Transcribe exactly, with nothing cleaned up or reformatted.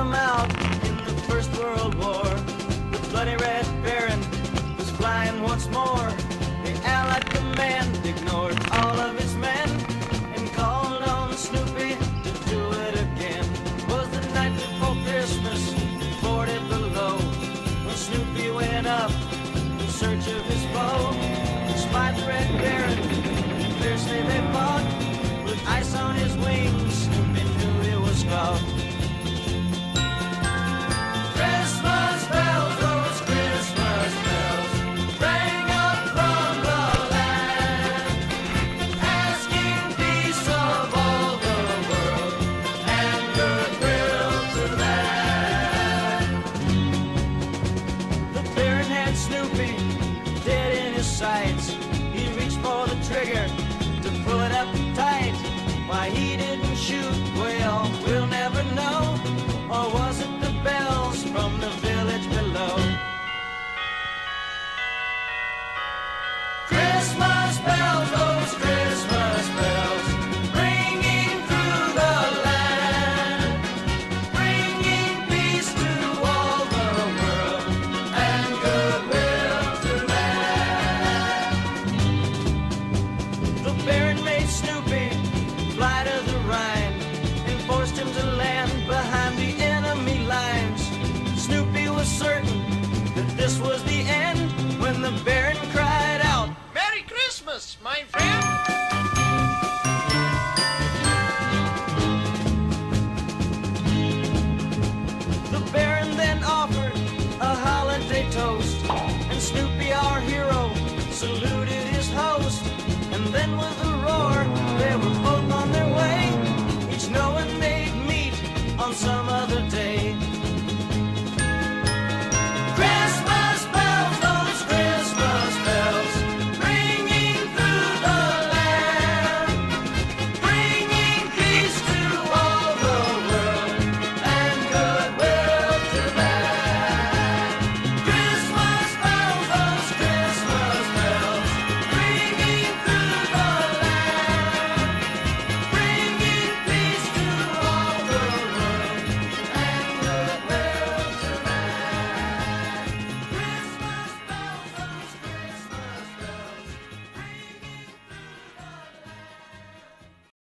them out in the First World War. The bloody Red Baron was flying once more. The Allied command ignored all of its men and called on Snoopy to do it again. It was the night before Christmas, forty below, when Snoopy went up in search of his foe. Spied the Red Baron, fiercely they fought. With ice on his wings, Snoopy knew he was caught. Christmas bells, those Christmas bells, rang up from the land, asking peace of all the world and goodwill to that. The Baron had Snoopy dead in his sights. He reached for the trigger to pull it up tight. Why he didn't shoot, well, we'll never know. Or was it the bells from the village below? Christmas bells, those Christmas bells, ringing through the land, bringing peace to all the world and goodwill to man. The Baron made Snoopy fly to the Rhine and forced him to land behind the enemy lines. Snoopy was certain that this was the end when the Baron cried out, Merry Christmas, my